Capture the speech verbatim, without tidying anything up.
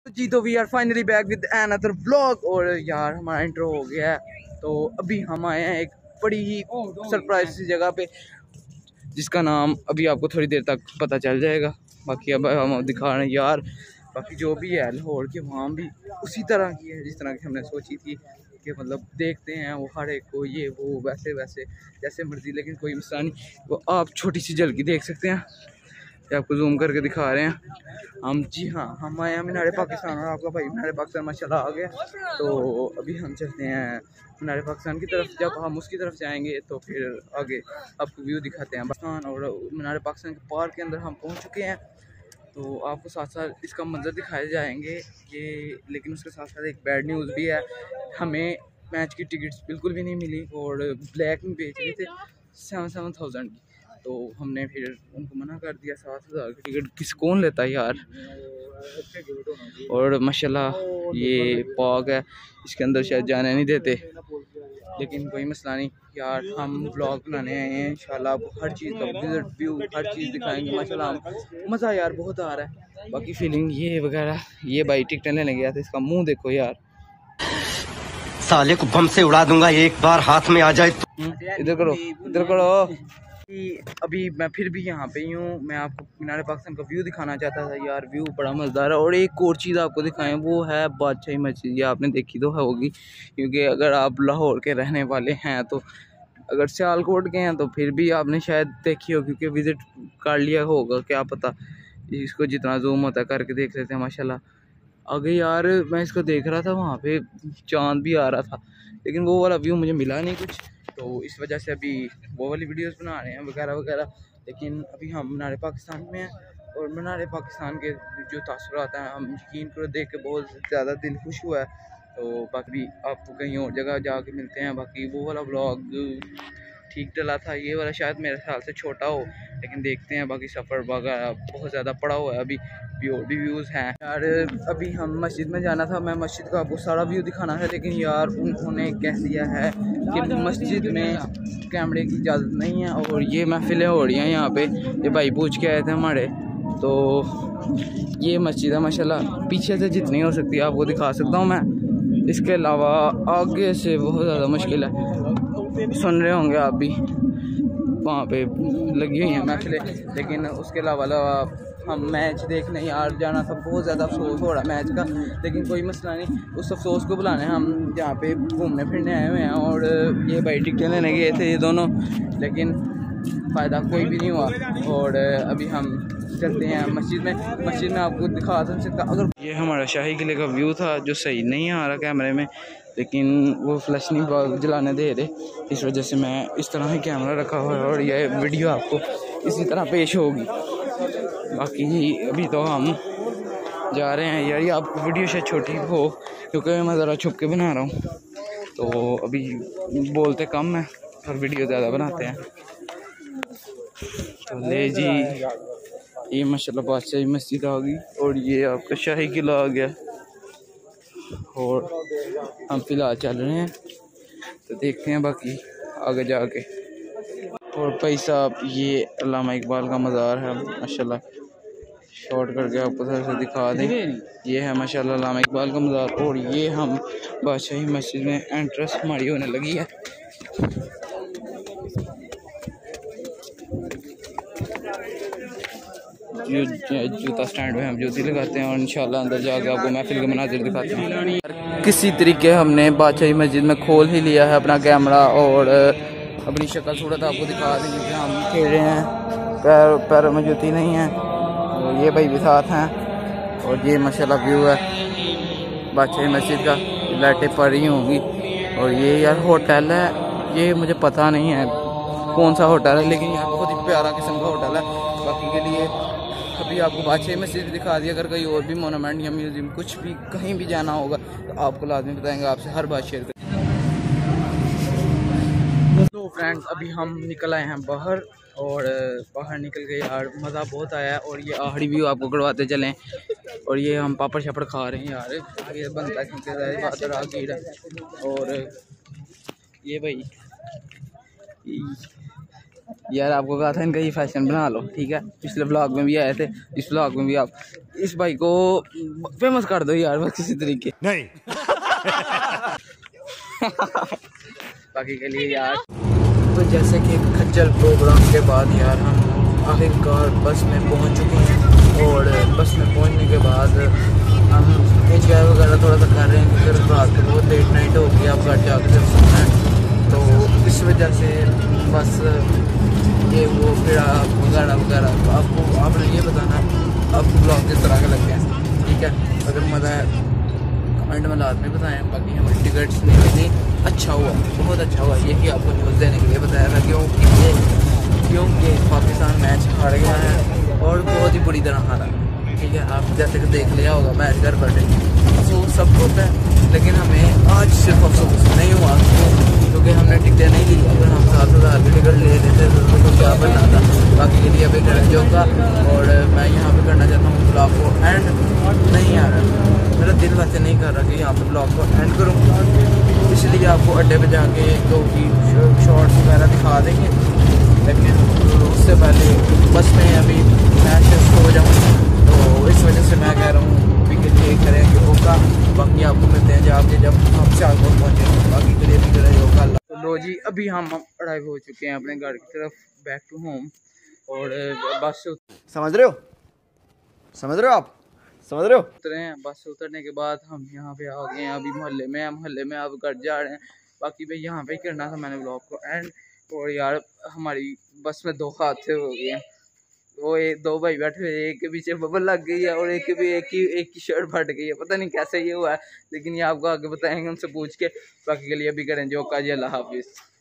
जी तो we are finally back with another vlog. और यार हमारा इंट्रो हो गया है, तो अभी हम आए हैं एक बड़ी ही सरप्राइज सी जगह पे, जिसका नाम अभी आपको थोड़ी देर तक पता चल जाएगा। बाकी अब हम दिखा रहे हैं यार, बाकी जो भी है लाहौर की वहाँ भी उसी तरह की है जिस तरह की हमने सोची थी कि मतलब देखते हैं वो हर एक को ये वो वैसे वैसे जैसे मर्जी, लेकिन कोई मसला नहीं। वो आप छोटी सी झलकी देख सकते हैं, आपको जूम करके दिखा रहे हैं हम। जी हाँ, हम आए हैं मीनार पाकिस्तान और आपका भाई मीनार पाकिस्तान माशाल्लाह आ गया। तो अभी हम चलते हैं मीनार पाकिस्तान की तरफ। जब हम उसकी तरफ जाएंगे तो फिर आगे आपको व्यू दिखाते हैं पाकिस्तान। और मीनार पाकिस्तान के पार्क के अंदर हम पहुंच चुके हैं, तो आपको साथ साथ इसका मंजर दिखाए जाएंगे कि, लेकिन उसके साथ साथ एक बैड न्यूज़ भी है। हमें मैच की टिकट्स बिल्कुल भी नहीं मिली और ब्लैक में बेच रहे थे सेवन सेवन थाउजेंड की। तो हमने फिर उनको मना कर दिया, सात हज़ार की टिकट किस कौन लेता है यार। और माशाल्लाह ये पार्क है, इसके अंदर शायद जाने नहीं देते, लेकिन कोई मसला नहीं यार। हम व्लॉग बनाने आए हैं, इंशाल्लाह हर चीज़ का विजिट व्यू हर चीज़ दिखाएंगे माशाल्लाह। मज़ा यार बहुत आ रहा है। बाकी फीलिंग ये वगैरह, ये भाई टिकटें लेने गया था, इसका मुंह देखो यार, साले को बम से उड़ा दूंगा एक बार हाथ में आ जाए तो। इधर करो इधर करो। अभी मैं फिर भी यहाँ पे ही हूँ, मैं आपको मीनार पाकिस्तान का व्यू दिखाना चाहता था यार। व्यू बड़ा मज़ेदार है। और एक और चीज़ आपको दिखाएं, वो है बादशाही मस्जिद। ये आपने देखी तो होगी, क्योंकि अगर आप लाहौर के रहने वाले हैं तो, अगर सियालकोट के हैं तो फिर भी आपने शायद देखी हो, क्योंकि विज़िट कर लिया होगा, क्या पता। इसको जितना जूम होता है करके देख लेते हैं माशाल्लाह। आगे यार मैं इसको देख रहा था, वहाँ पे चाँद भी आ रहा था, लेकिन वो वाला व्यू मुझे मिला नहीं कुछ, तो इस वजह से अभी वो वाली वीडियोस बना रहे हैं वगैरह वगैरह। लेकिन अभी हम मीनार पाकिस्तान में हैं, और मीनार पाकिस्तान के जो तासुरात हैं, हम यकीन करो देख के बहुत ज़्यादा दिल खुश हुआ है। तो बाकी आपको कहीं और जगह जाके मिलते हैं। बाकी वो वाला व्लॉग ठीक डला था, ये वाला शायद मेरे ख्याल से छोटा हो, लेकिन देखते हैं। बाकी सफ़र वगैरह बहुत ज़्यादा पड़ा हुआ है, अभी भी और भी व्यूज़ हैं यार। अभी हम मस्जिद में जाना था, मैं मस्जिद का आपको सारा व्यू दिखाना है, लेकिन यार उन्होंने कह दिया है कि मस्जिद में कैमरे की इजाज़त नहीं है। और ये महफिलें हो रही हैं यहाँ पे, ये भाई पूछ के आए थे हमारे, तो ये मस्जिद है माशाल्लाह। पीछे से जितनी हो सकती है आपको दिखा सकता हूँ मैं, इसके अलावा आगे से बहुत ज़्यादा मुश्किल है। सुन रहे होंगे आप भी, वहाँ पे लगी हुई हैं महफिलें, लेकिन उसके अलावा हम मैच देखने यार जाना था। बहुत ज़्यादा अफसोस हो रहा है मैच का, लेकिन कोई मसला नहीं, उस अफसोस को बुलाने हम यहाँ पे घूमने फिरने आए हुए हैं। और ये भाई टिकटें लेने गए थे ये दोनों, लेकिन फ़ायदा कोई भी नहीं हुआ। और अभी हम चलते हैं मस्जिद में। मस्जिद में आपको दिखा सकता, अगर ये हमारा शाही किले का व्यू था, जो सही नहीं आ रहा कैमरे में, लेकिन वो फ्लैश नहीं जलाने दे रहे, इस वजह से मैं इस तरह ही कैमरा रखा हुआ है, और ये वीडियो आपको इसी तरह पेश होगी। बाकी अभी तो हम जा रहे हैं यार। ये आपको वीडियो शायद छोटी हो, क्योंकि मैं ज़रा छुप के बना रहा हूँ, तो अभी बोलते कम है और वीडियो ज़्यादा बनाते हैं। तो ले जी, ये माशाल्लाह बादशाही मस्जिद आ गई, और ये आपका शाही किला आ गया, और हम फिलहाल चल रहे हैं, तो देखते हैं बाकी आगे जाके। और भाई साहब ये अल्लामा इकबाल का मज़ार है माशाल्लाह, शॉर्ट करके आपको थोड़ा सा दिखा दें। ये है माशाल्लाह अल्लामा इकबाल का मज़ार, और ये हम बादशाही मस्जिद में एंट्रेंस हमारी होने लगी है। जूता स्टैंड में हम जूती लगाते हैं, और इंशाल्लाह अंदर जाके आपको महफिल के मनाजिर दिखाते हैं। किसी तरीके हमने बादशाही मस्जिद में खोल ही लिया है अपना कैमरा, और अपनी शक्ल सूरत आपको दिखा दें, क्योंकि हम खेल रहे हैं, पैर पैरों में जूती नहीं है। तो ये भाई भी साथ हैं, और ये माशाल्लाह व्यू है बादशाही मस्जिद का, लाइटें पड़ रही होंगी। और ये यार होटल है, ये मुझे पता नहीं है कौन सा होटल है, लेकिन यार बहुत ही प्यारा किस्म का होटल है। बाकी के लिए अभी आपको बादशाही मस्जिद दिखा दिया। अगर कहीं और भी मोनूमेंट या म्यूजियम कुछ भी कहीं भी जाना होगा तो आपको लाजमी बताएंगे, आपसे हर बात शेयर करेंगे। तो फ्रेंड्स अभी हम निकल आए हैं बाहर, और बाहर निकल के यार मज़ा बहुत आया है। और ये आखिरी व्यू आपको करवाते चलें, और ये हम पापड़ शापड़ खा रहे हैं यार, ये बनता है क्योंकि बात राहगीर है। और ये भाई यार आपको कहा था इनका ये फैशन बना लो, ठीक है। पिछले ब्लॉग में भी आए थे, इस ब्लॉग में भी आप इस भाई को फेमस कर दो यार बस किसी तरीके नहीं। बाकी के लिए यार तो जैसे कि खज्जल प्रोग्राम के बाद यार हम आखिरकार बस में पहुंच चुके हैं और बस में पहुंचने के बाद हम एंजॉय वगैरह थोड़ा सा कर रहे हैं क्योंकि रात को बहुत लेट नाइट हो गई, आप घर जाकर जब सोना है तो इस वजह से बस ये वो फिर वगैरह वगैरह आपको आपने ये बताना आपको ब्लॉग किस तरह के लगते हैं, ठीक है। अगर मज़ा है कमेंट में लाजमी बताएं। बाकी हमें टिकट्स नहीं मिली, अच्छा हुआ, बहुत अच्छा हुआ ये कि आपको न्यूज़ देने के लिए बताया था क्योंकि ये क्योंकि पाकिस्तान मैच हार गया है और बहुत ही बुरी तरह हारा है, ठीक है। आप जैसे कि देख लिया होगा मैच घर पर अफसोस सब होता है, लेकिन हमें आज सिर्फ अफसोस नहीं हुआ क्योंकि हमने टिकटें नहीं ली। अगर हम सात हज़ार की टिकट ले लेते तो क्या बनना था। बाकी के लिए अभी कर जाऊँगा और मैं यहाँ पे करना चाहता हूँ ब्लॉग को एंड नहीं आ रहा, मेरा दिल वैसे नहीं कर रहा कि यहाँ पे ब्लॉग को एंड करूँ, इसलिए आपको अड्डे पे जाके एक दो की शॉर्ट्स वगैरह दिखा देंगे, लेकिन उससे पहले बस में अभी मैं शिफ्ट हो जाऊँ तो इस वजह से मैं कह रहा हूँ अभी के लिए करेंगे होगा। बाकी आपको मिलते हैं जाके जब हम सियालकोट पहुँचेंगे। बाकी के लिए भी करेंगे होगा। तो लो जी अभी हम अराइव हो चुके हैं अपने घर की तरफ बैक टू होम और बस से समझ रहे हो समझ रहे हो आप समझ रहे हो उतरे हैं। बस से उतरने के बाद हम यहाँ पे आ गए हैं, अभी मोहल्ले में मोहल्ले में अब घर जा रहे हैं। बाकी भाई यहाँ पे करना था मैंने ब्लॉग को एंड और यार हमारी बस में दो हादसे हो गए हैं। वो एक दो भाई बैठे हुए, एक के पीछे बबल लग गई है और एक के भी एक ही एक की शर्ट फट गई है, पता नहीं कैसे ये हुआ है, लेकिन ये आपको आगे बताएंगे उनसे पूछ के। बाकी के लिए अभी करें जो का जी, अल्लाह हाफिज़।